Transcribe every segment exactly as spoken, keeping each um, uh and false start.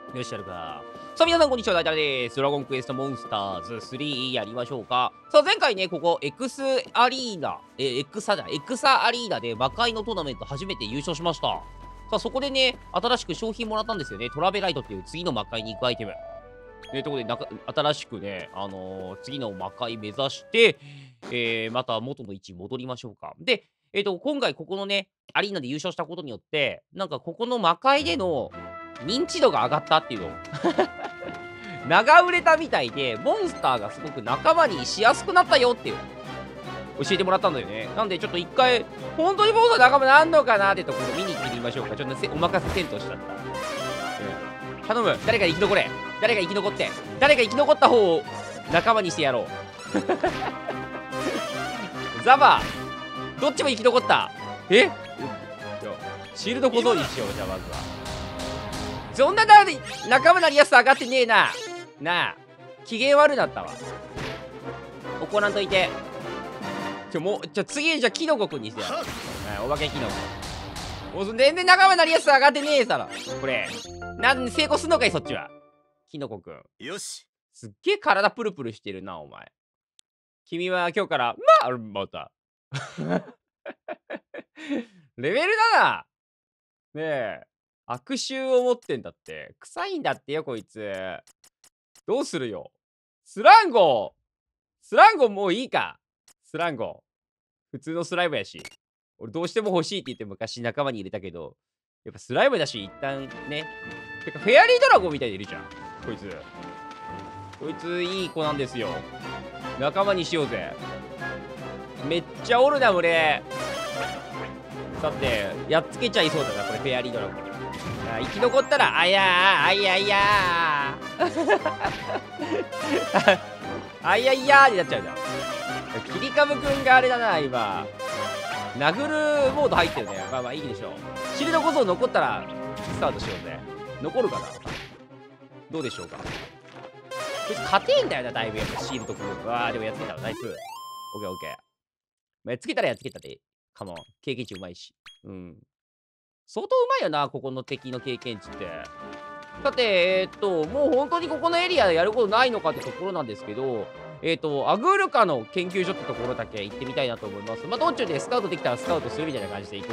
よし、やるか。さあ、皆さん、こんにちは。大体です。ドラゴンクエストモンスターズスリーやりましょうか。さあ、前回ね、ここ、エクスアリーナ、え、エクサだ、エクサアリーナで魔界のトーナメント初めて優勝しました。さあ、そこでね、新しく商品もらったんですよね。トラベライトっていう次の魔界に行くアイテム。ね、ということで、なんか、新しくね、あのー、次の魔界目指して、えー、また元の位置に戻りましょうか。で、えっ、と、今回ここのね、アリーナで優勝したことによって、なんかここの魔界での認知度が上がったっていうの。長売れたみたいで、モンスターがすごく仲間にしやすくなったよっていう、教えてもらったんだよね。なんでちょっと一回、本当にモンスター仲間なんのかなってところ見に行ってみましょうか。ちょっとせお任せせんとしちゃった。うん、頼む。誰か生き残れ。誰か生き残って。誰か生き残った方を仲間にしてやろう。ザバどっちも生き残った。えシールド小僧にしよう。じゃあまずは。そんなだ仲間なりやすさ上がってねえな。なあ。機嫌悪なったわ。怒らんといて。ちょ、もう、ちょ、次、じゃあ、キノコくんにしてやる。はい、お化けキノコ。もう、全然仲間なりやすさ上がってねえさら。これ。なんで成功すんのかい、そっちは。キノコくん。よし。すっげえ体プルプルしてるな、お前。君は今日から、まあ、また。レベルだな。ねえ。悪臭を持ってんだって。臭いんだってよ、こいつ。どうするよ。スランゴスランゴもういいか。スランゴ。普通のスライムやし。俺どうしても欲しいって言って昔仲間に入れたけど、やっぱスライムだし、一旦ね。てか、フェアリードラゴンみたいでいるじゃん。こいつ。こいついい子なんですよ。仲間にしようぜ。めっちゃおるな、群れ。さて、やっつけちゃいそうだな、これ、フェアリードラゴン。あ、生き残ったら、あやー、あいやいやー。あいやいやーになっちゃうじゃん。キリカムくんがあれだな、今。殴るモード入ってるね。まあまあいいでしょう。シールドこそ残ったら、スタートしようぜ。残るかなどうでしょうか。こいつ勝てんだよな、だいぶやっぱシールドくん。わー、でもやっつけたわ。ナイス。オッケーオッケー。まあ、やっつけたらやっつけたで。カモン。経験値うまいし。うん。相当うまいよな、ここの敵の経験値って。さて、えー、っと、もう本当にここのエリアでやることないのかってところなんですけど、えー、っと、アグールカの研究所ってところだけ行ってみたいなと思います。まあ、道中でスカウトできたらスカウトするみたいな感じで行こ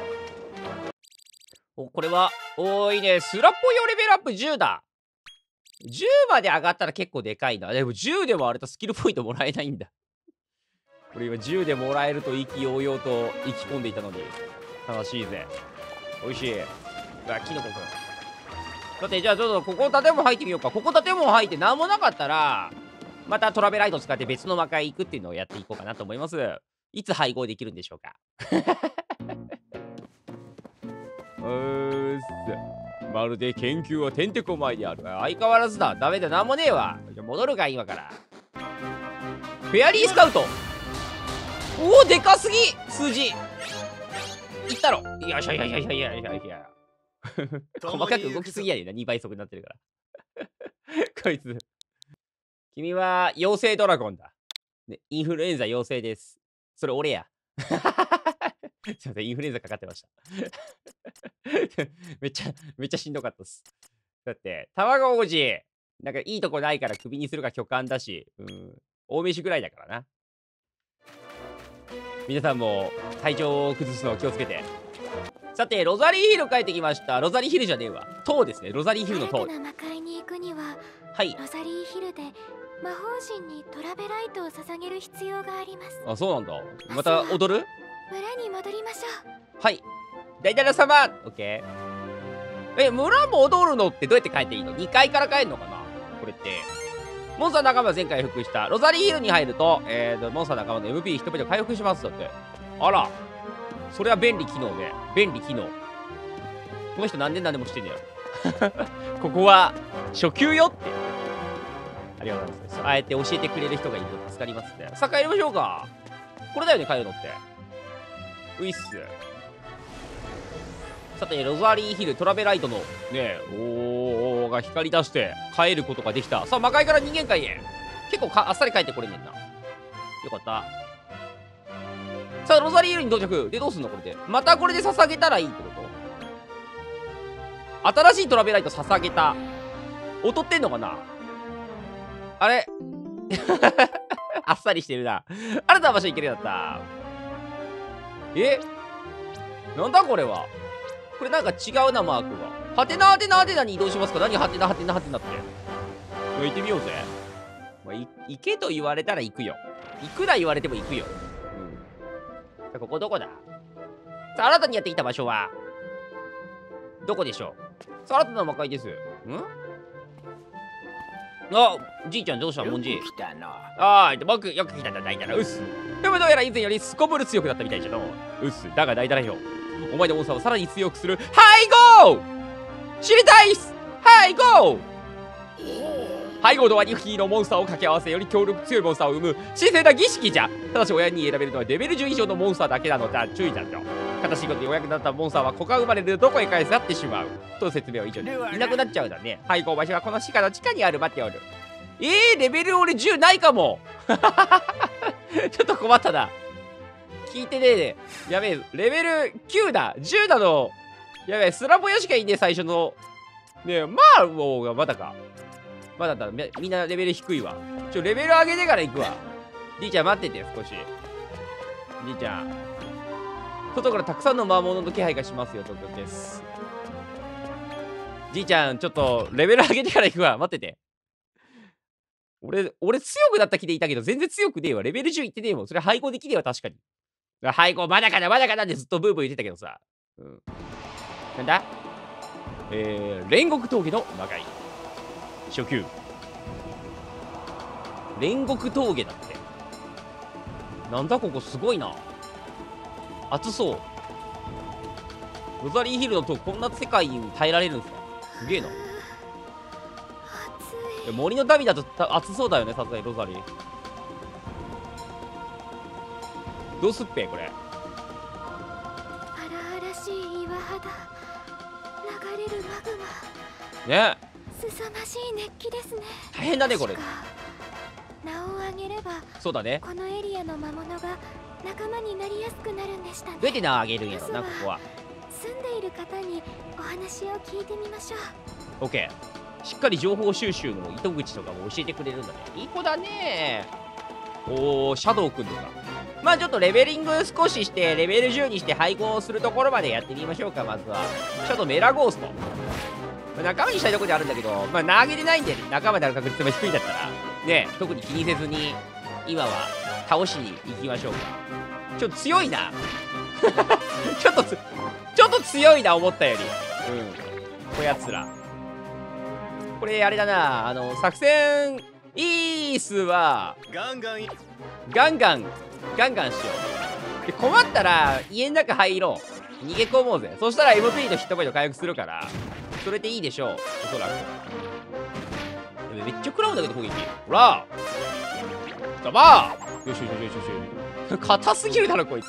う。お、これは、おー、いいね。スラッポ用レベルアップじゅうだ。じゅうまで上がったら結構でかいな。でもじゅうでもあれとスキルポイントもらえないんだ。これ今じゅうでもらえると意気揚々と意気込んでいたのに。楽しいぜ。美味しい。うわ、キノコくん。だって、じゃあちょっとここ建物入ってみようか。ここ建物入って何もなかったら、またトラベライト使って別の魔界行くっていうのをやっていこうかなと思います。いつ配合できるんでしょうか。うーっす。まるで研究はてんてこまいである。相変わらずだ。ダメだ。なんもねえわ。じゃ戻るか、今から。フェアリースカウト。おお、でかすぎ数字。いったろ。よいしょいやいやいやいやいやいや。細かく動きすぎやでな。にばい速になってるから。こいつ。君は妖精ドラゴンだ。ね、インフルエンザ陽性です。それ俺や。すいません、インフルエンザかかってました。めっちゃ、めっちゃしんどかったっす。だって、卵王子、なんかいいとこないからクビにするか巨漢だし、うん、大飯ぐらいだからな。皆さんも体調を崩すのを気をつけて。さて、ロザリーヒル帰ってきました。ロザリーヒルじゃねえわ。塔ですね。ロザリーヒルの塔。 魔界に行くには、 はい。 ロザリーヒルで魔法陣にトラベライトを捧げる必要があります。 あ、そうなんだ。また踊る？ 村に戻りましょう。はい。大々様オッケー。え、村も踊るのってどうやって帰っていいの？ に 階から帰るのかなこれって。モンスター仲間前回復した。ロザリーヒルに入ると、えーと、モンスター仲間の エムピー 一人で回復しますだって。あら。それは便利機能ね。便利機能。この人何年何でもしてんねやろ。ここは、初級よって。ありがとうございます。あえて教えてくれる人がいると助かりますね。さあ帰りましょうか。これだよね、帰るのって。ういっす。さて、ロザリーヒル、トラベライトの、ね、おーが光り出して帰ることができた。さあ、魔界から人間界へ。結構かあっさり帰ってこれねんな。よかった。さあ、ロザリーヒルに到着。で、どうすんのこれで。またこれで捧げたらいいってこと？新しいトラベライト捧げた。 劣ってんのかな。あれあっさりしてるな。新たな場所行けるようになった。え、なんだこれは。これなんか違うな、マークが。はてなはてなはてなに移動しますか。何はてなはてなはてなって。行ってみようぜ。まあ、い行けと言われたら行くよ。行くな言われても行くよ。うん。さあ、ここどこだ。さあ、新たにやってきた場所はどこでしょう。さあ、新たな魔界です。んあ、じいちゃんどうしたもんじ。 来たな。 ああ、僕よく来たんだ、大体な。うっす。でもどうやら以前よりすこぶる強くなったみたいじゃの。うっす。だが大体よ。お前のモンスターをさらに強くする配合知りたいっす。配合配合とはに匹のモンスターを掛け合わせより強力強いモンスターを生む神聖な儀式じゃ。ただし親に選べるのはレベルじゅう以上のモンスターだけなのだ。注意だよ。悲しいことにお役に立ったモンスターは子が生まれるどこへ返さってしまうと説明を以上にいなくなっちゃうんだね。配合場所はこの地下の地下にある。待っておる。えー、レベル俺じゅうないかもちょっと困ったな。聞いてねえで。やべえ、レベルきゅうだ。じゅうだの。やべえ、スラボヤしかいねえ、最初の。ねえ、マーボーがまだか。まだだ、みんなレベル低いわ。ちょ、レベル上げてから行くわ。じいちゃん待ってて、少し。じいちゃん。外からたくさんの魔物の気配がしますよ、東京です。じいちゃん、ちょっと、レベル上げてから行くわ。待ってて。俺、俺強くなった気でいたけど、全然強くねえわ。レベルじゅういってねえもん。それ配合できねえわ、確かに。配合まだかな、まだかなってずっとブーブー言ってたけどさ。うん。なんだえー、煉獄峠の魔界。初級。煉獄峠だって。なんだここすごいな。熱そう。ロザリーヒルの塔、こんな世界に耐えられるんですか。すげえな。森の民だと暑そうだよね、さすがにロザリー。どうすっぺこれ。 荒々しい岩肌、流れるマグマね。 凄まじい熱気ですね。 大変だねこれ。 名を挙げれば、 そうだね。 このエリアの魔物が仲間になりやすくなるんでしたね。 どうやって名を挙げるんやろな、ここは。 住んでいる方にお話を聞いてみましょう。 オッケー。しっかり情報収集の糸口とかも教えてくれるんだね。いい子だね。おー、シャドウくんとか。まあちょっとレベリング少ししてレベルじゅうにして配合するところまでやってみましょうか。まずはちょっとメラゴースト、まあ、仲間にしたいところであるんだけど、まあ投げれないんで仲間である確率も低いんだったらね、特に気にせずに今は倒しに行きましょうか。ちょっと強いなちょっとつちょっと強いな、思ったより。うん、こやつらこれあれだな、あの作戦イースはガンガンガンガンガンガンしよう。で困ったら家の中入ろう。逃げ込もうぜ。そしたら エムピー とヒットポイント回復するからそれでいいでしょう、おそらく。めっちゃ食らうんだけど攻撃。ほらザバー。よしよしよしよしよし。硬すぎるだろこいつ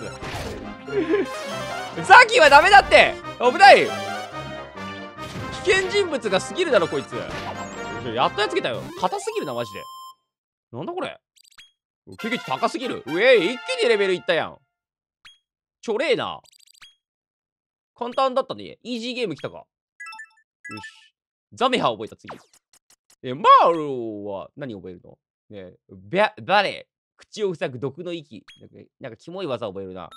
さっきはダメだって。危ない。危険人物が過ぎるだろこいつ。やっとやっつけたよ。硬すぎるなマジで。なんだこれ。経験値高すぎる。うえ、一気にレベルいったやん。ちょれえな。簡単だったね。イージーゲーム来たか。よし。ザメハ覚えた次。え、マーロは何覚えるのねえ、ババレー。口を塞ぐ毒の息。なんか、なんかキモい技覚えるな。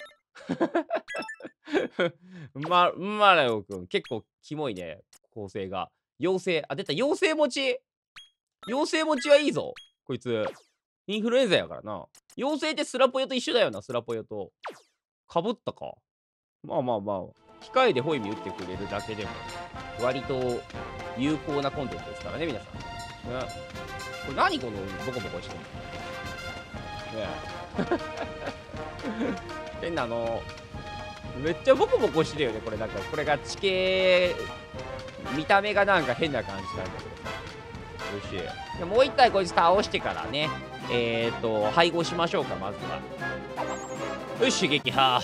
ま、マラオくん、結構キモいね。構成が。妖精。あ、出た。妖精持ち。妖精持ちはいいぞ。こいつ。インフルエンザやからな。妖精ってスラポヨと一緒だよな、スラポヨと。かぶったか。まあまあまあ。機械でホイミ打ってくれるだけでも、割と有効なコンテンツですからね、皆さん。ね、これ何このボコボコしてるのねえ。変なの。めっちゃボコボコしてるよね、これ。なんか、これが地形、見た目がなんか変な感じなんだけど。よし。でもう一体こいつ倒してからね、えーっと、配合しましょうか、まずは。よし、撃破。ふぅ。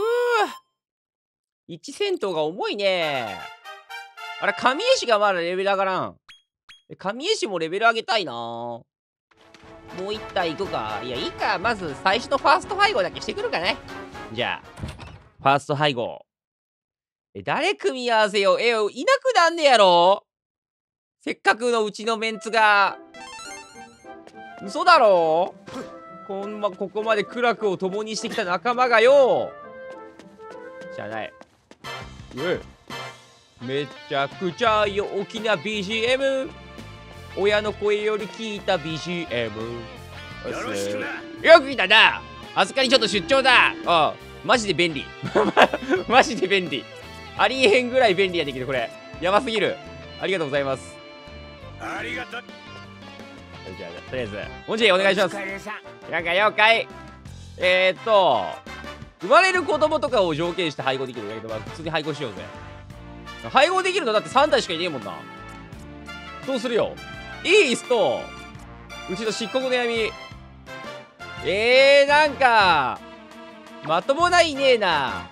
一戦闘が重いね。あれ、神絵師がまだレベル上がらん。神絵師もレベル上げたいな。もう一体行くか。いや、いいか。まず最初のファースト配合だけしてくるかね。じゃあ、ファースト配合。え、誰組み合わせよう。え、いなくなんねやろ。 せっかくのうちのメンツが。嘘だろ。こんま、ここまで苦楽を共にしてきた仲間がよ。じゃない。うめちゃくちゃ陽気な ビージーエム。親の声より聞いた ビージーエム。よろしくな。よく聞いたな。預かりちょっと出張だ。ああ、マジで便利。マジで便利。ありえへんぐらい便利やできる、これ。やばすぎる。ありがとうございます。ありがとう。じゃあ、とりあえず、文字お願いします。なんか了解。えーっと、生まれる子供とかを条件して配合できるんだけど、まあ、普通に配合しようぜ。配合できるのだってさん体しかいねえもんな。どうするよ。イースと、うちの漆黒の闇。えー、なんか、まともないねえな。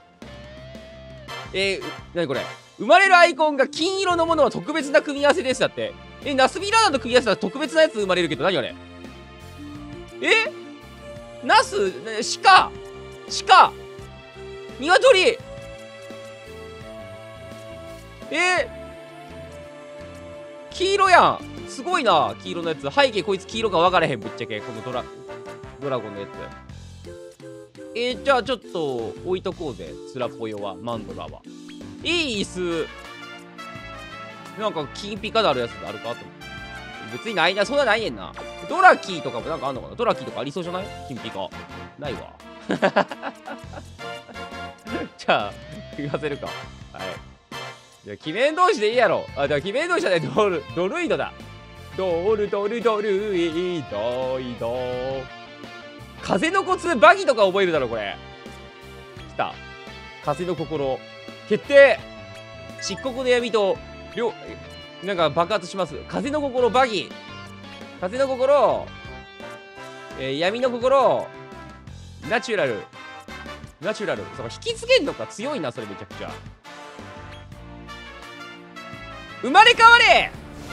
えー、なにこれ。生まれるアイコンが金色のものは特別な組み合わせですだって。え、ナスビラーナと組み合わせたら特別なやつ生まれるけど、何あれ。えナス、鹿鹿鶏え黄色やん。すごいな、黄色のやつ。背景こいつ黄色か分からへん、ぶっちゃけ。このドラ、ドラゴンのやつ。えー、じゃあちょっと置いとこうぜ。スラポヨは、マンドラは。いい椅子。なんか、金ピカであるやつあるかと思って。別にないな、そんなないねんな。ドラキーとかもなんかあんのかな。ドラキーとかありそうじゃない？金ピカ。ないわ。じゃあ、言わせるか。はい。じゃあ、鬼面同士でいいやろ。あ、じゃあ、鬼面同士じゃない、ドル、ドルイドだ。ドルドルドルイドイド。風のコツ、バギとか覚えるだろ、これ。来た。風の心。決定。漆黒の闇と、両、なんか爆発します。風の心、バギ。風の心、えー、闇の心、ナチュラル。ナチュラル。そうか、引き継げんのか。強いな、それめちゃくちゃ。生まれ変われ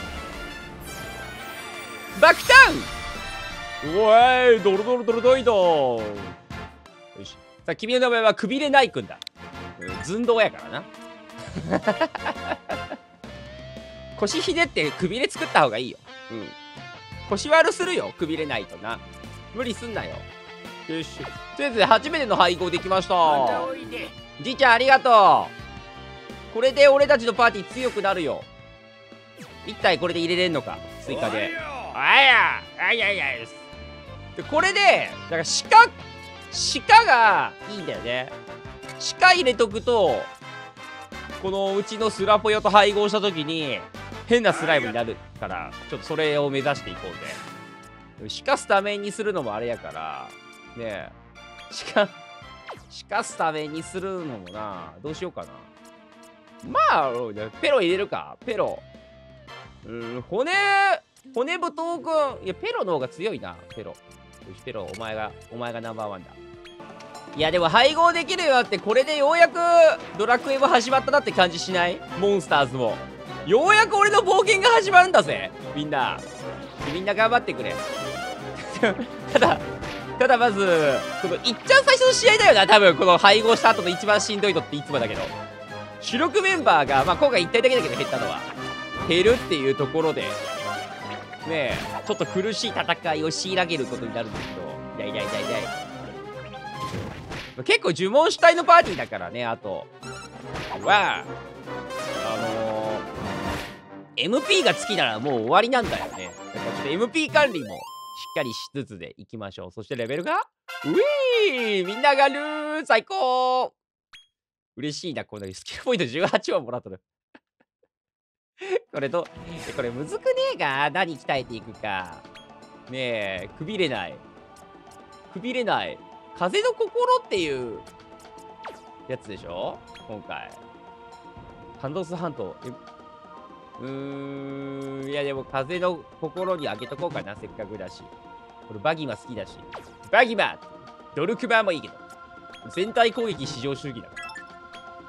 爆誕うおいドロドロドロドイドよし。さあ、君の名前はくびれないくんだ。寸胴やからな。腰ひねってくびれ作った方がいいよ。うん。腰悪するよ、くびれないとな。無理すんなよ。よし。とりあえず、初めての配合できました。じいちゃん、ありがとう。これで俺たちのパーティー強くなるよ。一体これで入れれんのか、追加で。あやあやいやです。で、これで、なんか鹿、鹿がいいんだよね。鹿入れとくと、このうちのスラポヨと配合したときに、変なスライムになるから、ちょっとそれを目指していこうぜ。鹿スタメンにするのもあれやから、ねえ、鹿、鹿スタメンにするのもな、どうしようかな。まあ、ペロ入れるか、ペロ。うん、骨、骨太くん。いや、ペロの方が強いな、ペロ。よし、ペロ、お前が、お前がナンバーワンだ。いや、でも配合できるようになって、これでようやくドラクエも始まったなって感じしない？モンスターズも。ようやく俺の冒険が始まるんだぜ、みんな。みんな頑張ってくれ。ただ、ただまず、このいっちゃん最初の試合だよな、多分、この配合した後の一番しんどいのっていつもだけど。主力メンバーが、まあ今回いち体だけだけど減ったのは。減るっていうところで、ねえ、ちょっと苦しい戦いを強いらげることになるんですけど、いやいやいやいや結構呪文主体のパーティーだからね、あとは、あのー、エムピー が尽きならもう終わりなんだよね。だからちょっと エムピー 管理もしっかりしつつでいきましょう。そしてレベルが、うぃーみんな上がるー最高。嬉しいな、こんなにスキルポイントじゅうはちはもらっとる。これど、これむずくねえか？何鍛えていくか。ねえ、くびれない。くびれない。風の心っていうやつでしょ今回。ハンドス半島。うーん、いやでも風の心にあげとこうかな、せっかくだし。これバギマ好きだし。バギマドルクマもいいけど。全体攻撃至上主義だから。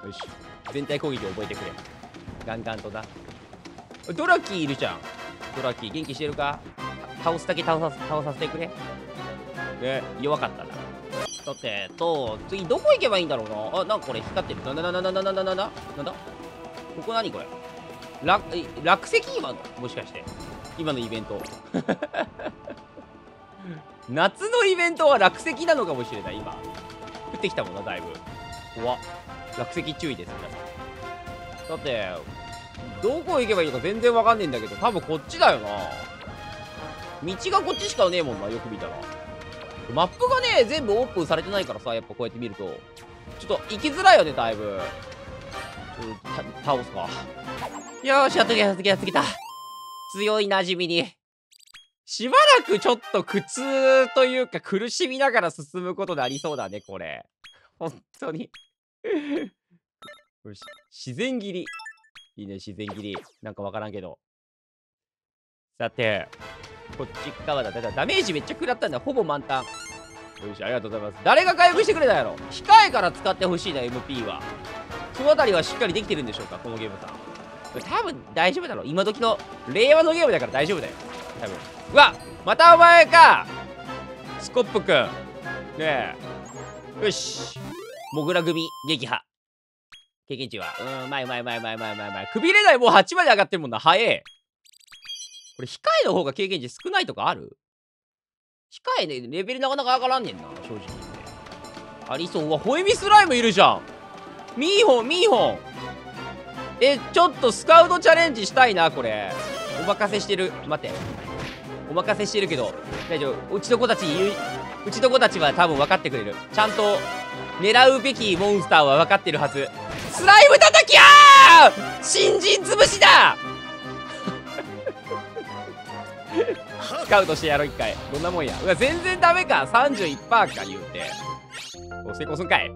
よし。全体攻撃覚えてくれ。ガンガンとな。ドラキーいるじゃん。ドラキー元気してるか？倒すだけ倒さ倒させてくれ。ね、弱かったな。だってと次どこ行けばいいんだろうな。あ、なんかこれ光ってる。なななななななななななんだここ何これ。 落落石今のもしかして今のイベント夏のイベントは落石なのかもしれない。今降ってきたもんな、だいぶ。怖っ。落石注意です皆さん。だってどこ行けばいいのか全然わかんねえんだけど、多分こっちだよな。道がこっちしかねえもんな、よく見たら。マップがね全部オープンされてないからさ、やっぱこうやって見るとちょっと行きづらいよね、だいぶ。うん、た倒すか。よーし、やっとけやっとけやっとけた。強い馴染みに。しばらくちょっと苦痛というか苦しみながら進むことでありそうだね、これ。本当に。よし、自然切り。いいね、自然切り。なんかわからんけど。さて、こっち側だ。だからダメージめっちゃ食らったんだ。ほぼ満タン。よし、ありがとうございます。誰が回復してくれたやろ。控えから使ってほしいな、エムピー は。そのあたりはしっかりできてるんでしょうか、このゲームさん。多分大丈夫だろう。今時の令和のゲームだから大丈夫だよ。多分。うわ、またお前かスコップくん。ねえ。よし。モグラ組撃破。経験値は。うーん、うまいうまいうまいうまいうまいうまいうまい。くびれないもうはちまで上がってるもんな。早え。これ控えの方が経験値少ないとかある？控えね、レベルなかなか上がらんねんな、正直言って。ありそう。うわ、ホエミスライムいるじゃん。ミーホン、ミーホン。え、ちょっとスカウトチャレンジしたいな、これ。お任せしてる。待って。お任せしてるけど、大丈夫。うちの子たち、うちの子たちは多分分かってくれる。ちゃんと狙うべきモンスターは分かってるはず。スライム叩きゃー新人潰しだスカウトしてやろう、一回。どんなもんや。うわ、全然ダメか。さんじゅういちパーセント か、言うて。お、成功すんかい。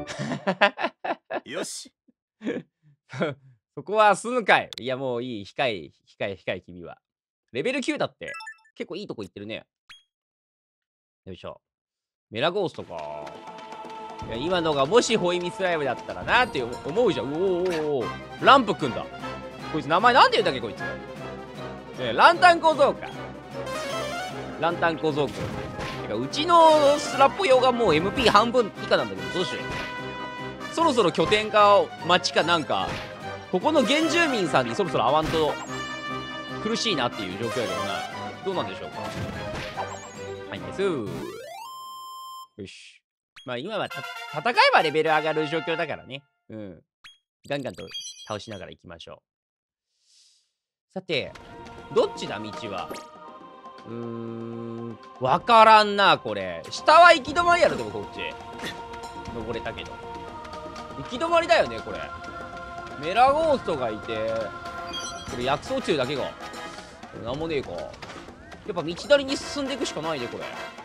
よし。 そこはすんかい。いや、もういい。控え、控え、控え、君は。レベルきゅうだって。結構いいとこ行ってるね。よいしょ。メラゴーストか。いや、今のがもしホイミスライムだったらなって思うじゃん。おおおお。ランプくんだ。こいつ名前なんて言うんだっけ、こいつ。ね、ランタン小僧か。ランタン小僧くん。てか、うちのスラッポ用がもう エムピー 半分以下なんだけど、どうしよう。そろそろ拠点か町かなんか、ここの原住民さんにそろそろ会わんと苦しいなっていう状況やけどな。どうなんでしょうか。はいです。よし。まあ今は戦えばレベル上がる状況だからね。うん。ガンガンと倒しながら行きましょう。さて、どっちだ道は。うーん。わからんな、これ。下は行き止まりやろ、でもこっち。登れたけど。行き止まりだよね、これ。メラゴーストがいて、これ薬草中だけが。なんもねえか。やっぱ道なりに進んでいくしかないね、これ。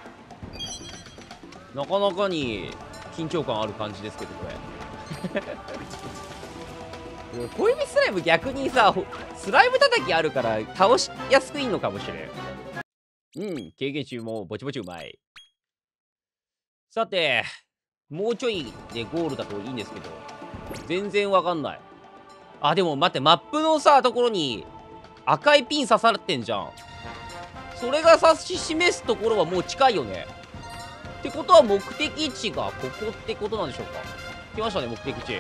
なかなかに緊張感ある感じですけど、これ。小指スライム逆にさ、スライム叩きあるから倒しやすくいいのかもしれん。うん、経験値もぼちぼちうまい。さて、もうちょいでゴールだといいんですけど、全然わかんない。あ、でも待って、マップのさ、ところに赤いピン刺さってんじゃん。それが指し示すところはもう近いよね。ってことは目的地がここってことなんでしょうか。来ましたね、目的地。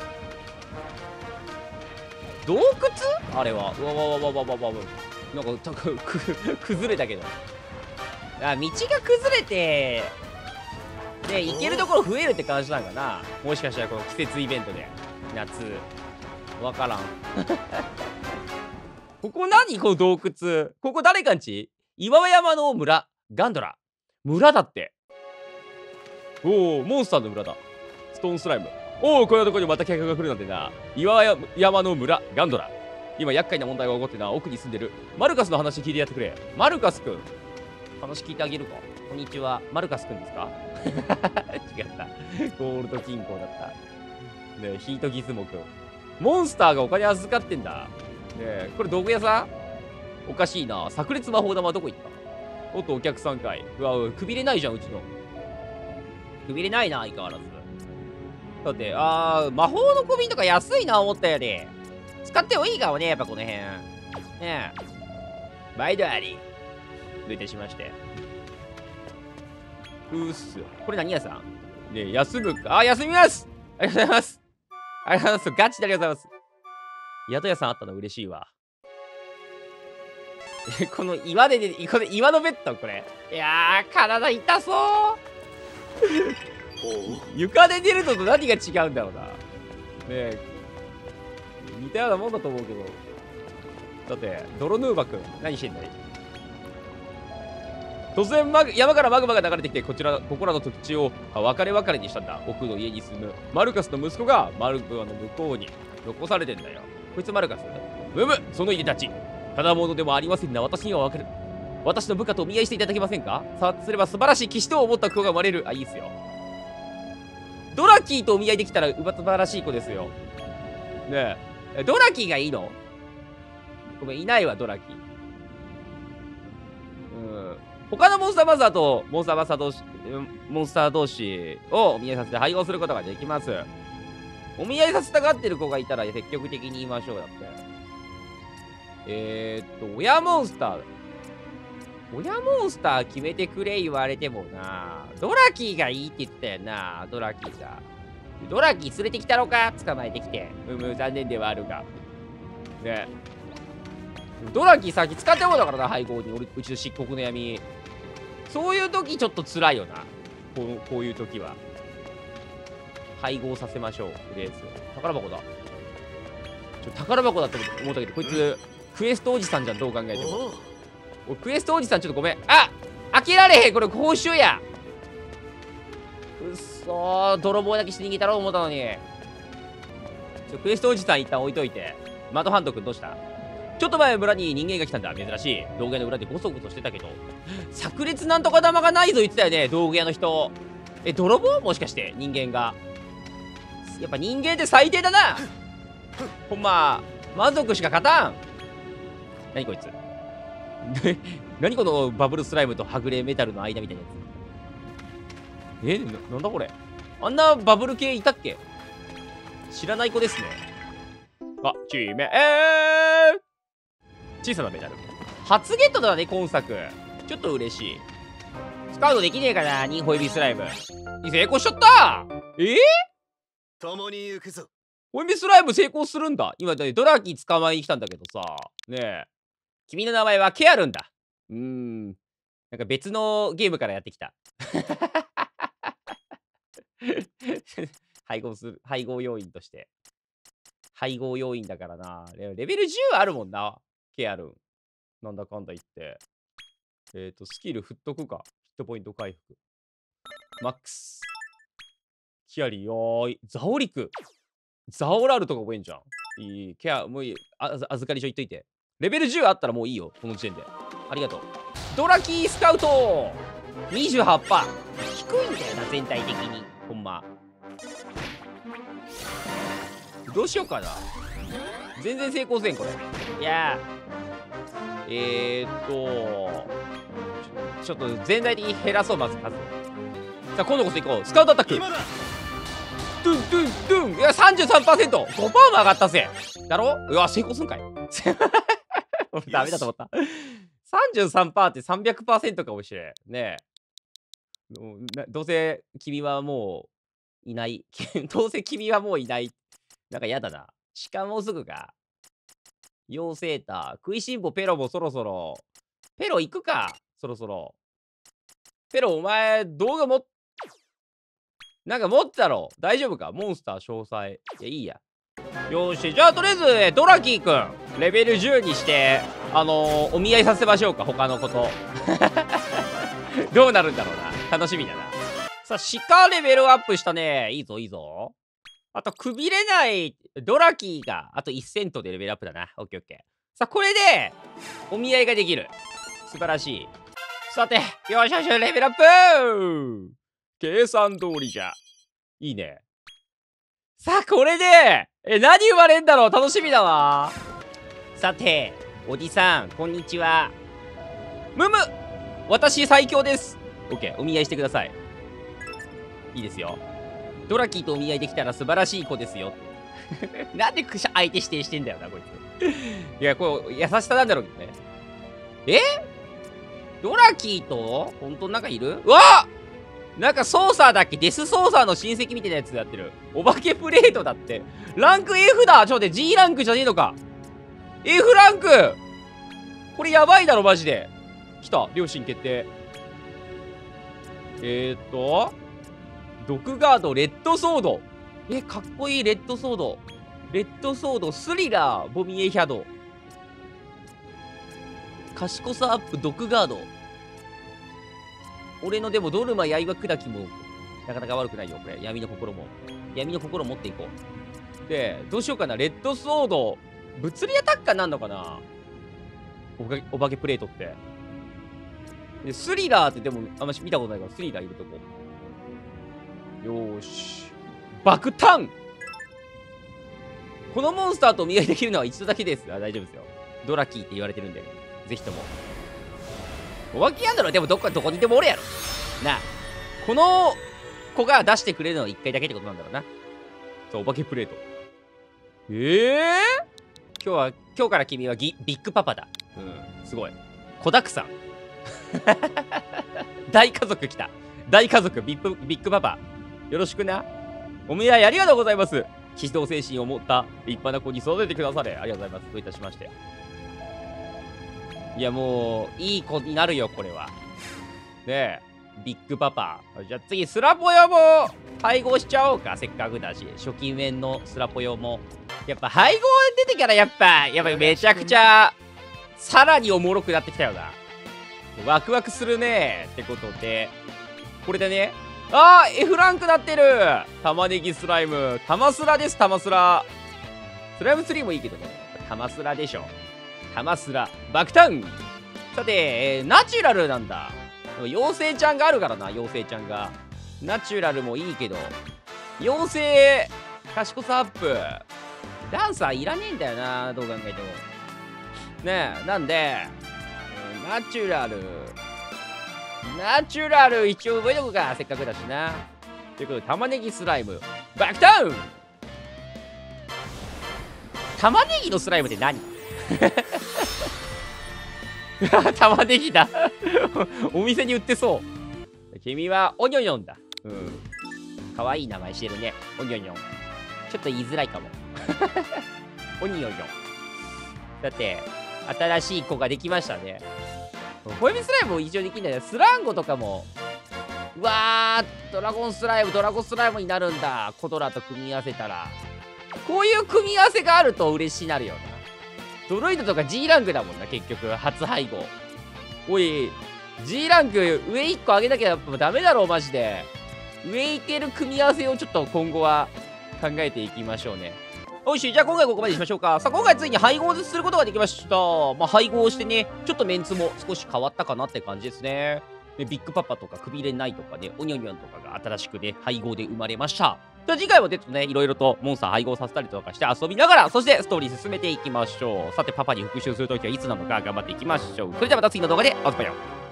洞窟あれは。うわわわわわわわわ。なんか、く、く、崩れたけど。あ、道が崩れて、で、行けるところ増えるって感じなのかな。もしかしたらこの季節イベントで。夏。わからん。ここ何この洞窟。ここ誰かんち岩山の村。ガンドラ。村だって。おお、モンスターの村だ。ストーンスライム。おお、こんなとこにまた客が来るなんてな。岩山の村。ガンドラ。今厄介な問題が起こってな。奥に住んでる。マルカスの話聞いてやってくれ。マルカスくん。話聞いてあげるか。こんにちは。マルカスくんですか違った。ゴールド金庫だった。ねえ、ヒートギズモくん。モンスターがお金預かってんだ。ねえ、これ道具屋さんおかしいな。炸裂魔法玉どこ行ったおっと、お客さんかい。うわ、くびれないじゃん、うちの。くびれないな、相変わらず。だって、あー、魔法の小瓶とか安いな、思ったより。使ってもいいかもね、やっぱこの辺。ねえ。毎度あり。どういたしまして。うーっす。これ何屋さんねえ、休むか。あ、休みますありがとうございますありがとうございます。ガチでありがとうございます。 宿屋さんあったの嬉しいわ。え、この岩でね、これ岩のベッドこれ。いやー、体痛そう。床で寝るのと何が違うんだろうな。ねえ。似たようなもんだと思うけど。だって、泥ヌーバくん、何してんだい。突然マグ、山からマグマが流れてきて、こちら、ここらの土地を別れ別れにしたんだ。僕の家に住むマルカスの息子がマルカの向こうに残されてんだよ。こいつマルカス？むむ、その家たち。ただものでもありませんな。私には分かる。私の部下とお見合いしていただけませんか？さあ、すれば素晴らしい騎士と思った子が生まれる。あ、いいっすよ。ドラキーとお見合いできたら、うば素晴らしい子ですよ。ねえ。ドラキーがいいの？ごめん、いないわ、ドラキー。うん。他のモンスターマザーとモンスターマザー同士、モンスター同士をお見合いさせて配合することができます。お見合いさせたがってる子がいたら積極的に言いましょう。だって。えー、っと、親モンスター。親モンスター決めてくれ言われてもな。ドラキーがいいって言ったよな。ドラキーが。ドラキー連れてきたのか？捕まえてきて。うむ、残念ではあるが。ね。ドラキーさっき使ってもだからな、配合に。俺、うちの漆黒の闇。そういう時ちょっと辛いよな。こう、こういう時は。配合させましょう。とりあえず。宝箱だ。ちょ、宝箱だって思ったけど、こいつ、クエストおじさんじゃん、どう考えても。おクエストおじさん、ちょっとごめん。あ、開けられへん。これ、報酬や。うっそー、泥棒だけして逃げたろう思ったのに。ちょ、クエストおじさん一旦置いといて。マドハンド君どうした？ちょっと前村に人間が来たんだ。珍しい。道具屋の裏でゴソゴソしてたけど。炸裂なんとか玉がないぞ言ってたよね、道具屋の人。え、泥棒もしかして人間が。やっぱ人間って最低だな。ほんま、満足しか勝たん。何こいつ。何このバブルスライムとはぐれメタルの間みたいなやつ。え、な、なんだこれ。あんなバブル系いたっけ？知らない子ですね。あ、チーメー小さなメダル。初ゲットだね、今作。ちょっと嬉しい。スカウトできねえかな、ニンホイビースライム。成功しちゃったえー、 共に行くぞ。 ホイビースライム成功するんだ。今、ドラキー捕まえに来たんだけどさ。ねえ。君の名前はケアルンだ。うーん。なんか別のゲームからやってきた。配合する、配合要員として。配合要員だからな。レベルじゅうあるもんな。ケアルン。なんだかんだ言って。えっと、スキル振っとくか。ヒットポイント回復。マックス。キアリー、よーい。ザオリク。ザオラルとか覚えんじゃん。いい。ケア、もういい。あ、預かり所言っといて。レベルじゅうあったらもういいよ。この時点で。ありがとう。ドラキースカウト にじゅうはちパーセント。低いんだよな、全体的に。ほんま。どうしようかな。全然成功せん、これ。いやー。えーっとちょ、ちょっと全体的に減らそう、まず、まず。さあ、今度こそ行こう。スカウトアタック。ドゥンドゥンドゥン。いや、さんじゅうさんパーセント。ごパーセントも上がったぜ。だろ？うわ、成功すんかい。ダメだと思った。さんじゅうさんパーセント って さんびゃくパーセント かもしれん。ねえ。どうせ君はもういない。どうせ君はもういない。なんか嫌だな。しかもすぐか。妖精タ食いしん坊ペロもそろそろ。ペロ行くか。そろそろ。ペロ、お前、動画も、なんか持ってたろ。大丈夫か？モンスター詳細。いや、いいや。よーし。じゃあ、とりあえず、ドラキーくん、レベルじゅうにして、あのー、お見合いさせましょうか。他のこと。どうなるんだろうな。楽しみだな。さあ、鹿レベルアップしたね。いいぞ、いいぞ。あと、くびれないドラキーが、あといちセントでレベルアップだな。オッケーオッケー。さあ、これで、お見合いができる。素晴らしい。さて、よしよし、レベルアップ計算通りじゃ。いいね。さあ、これで、え、何生まれんだろう？楽しみだわ。さて、おじさん、こんにちは。むむ私最強です。オッケー、お見合いしてください。いいですよ。ドラキーとお見合いできたら素晴らしい子ですよ。なんで相手指定してんだよな、こいつ。いや、これ、優しさなんだろうけどね。えドラキーと本当なんかいる？うわっなんかソーサーだっけ、デスソーサーの親戚みたいなやつやってる。お化けプレートだって。ランク F だ。ちょっと待って、G ランクじゃねえのか。F ランクこれやばいだろ、マジで。来た。両親決定。えーっと、毒ガード、レッドソード。え、かっこいい、レッドソード。レッドソード、スリラー、ボミエヒャド。賢さアップ、毒ガード。俺のでもドルマ刃砕きもなかなか悪くないよ、これ。闇の心も。闇の心持っていこう。で、どうしようかな。レッドソード、物理アタッカーなんのかな、おかお化けプレートって。で、スリラーってでもあんま見たことないから、スリラー入れとこう。よーし。爆弾このモンスターとお見合いできるのは一度だけです。あ、大丈夫ですよ。ドラキーって言われてるんで、ぜひとも。お化けやんだろ、でもどっかどこにでもおるやろ。なあ。この子が出してくれるのは一回だけってことなんだろうな。そう、お化けプレート。ええー、今日は、今日から君はギビッグパパだ。うん、すごい。子だくさん。大家族来た。大家族、ビッグ、ビッグパパ。よろしくな。お見合いありがとうございます。騎士道精神を持った立派な子に育ててくだされ。ありがとうございます。どういたしまして。いや、もう、いい子になるよ、これは。ねえ、ビッグパパ。じゃあ次、スラポヨも配合しちゃおうか。せっかくだし。初期面のスラポヨも。やっぱ配合出てからやっぱ、やっぱめちゃくちゃ、さらにおもろくなってきたよな。ワクワクするね。ってことで、これでね、あー F ランクなってる。玉ねぎスライム。玉スラです、玉スラ。スライムスリーもいいけどね。玉スラでしょ。玉スラ。爆弾。さて、えー、ナチュラルなんだ。妖精ちゃんがあるからな、妖精ちゃんが。ナチュラルもいいけど。妖精、賢さアップ。ダンサーいらねえんだよな、どう考えても。ねえ、なんで、うん、ナチュラル。ナチュラル一応覚えとくか、せっかくだしな。ということで、玉ねぎスライム。爆弾。玉ねぎのスライムって何？玉ねぎだ。お店に売ってそう。君はオニョニョンだ。うん。かわいい名前してるね。オニョニョン。ちょっと言いづらいかも。オニョニョン。だって、新しい子ができましたね。ホイミスライムも一応できんだよ。スランゴとかも。うわー、ドラゴンスライム、ドラゴンスライムになるんだ。コドラと組み合わせたら。こういう組み合わせがあると嬉しいなるよな。ドロイドとか G ランクだもんな、結局。初配合。おい、G ランク上いっこ上げなきゃやっぱダメだろ、マジで。上いける組み合わせをちょっと今後は考えていきましょうね。よし、じゃあ今回ここまでにしましょうか。さあ、今回ついに配合することができました。まあ、配合してね、ちょっとメンツも少し変わったかなって感じですね。で、ビッグパパとかくびれないとかね、オニョニョンとかが新しくね、配合で生まれました。じゃあ次回はちょっとね、いろいろとモンスター配合させたりとかして遊びながら、そしてストーリー進めていきましょう。さて、パパに復讐するときはいつなのか頑張っていきましょう。それではまた次の動画でお会いしましょう。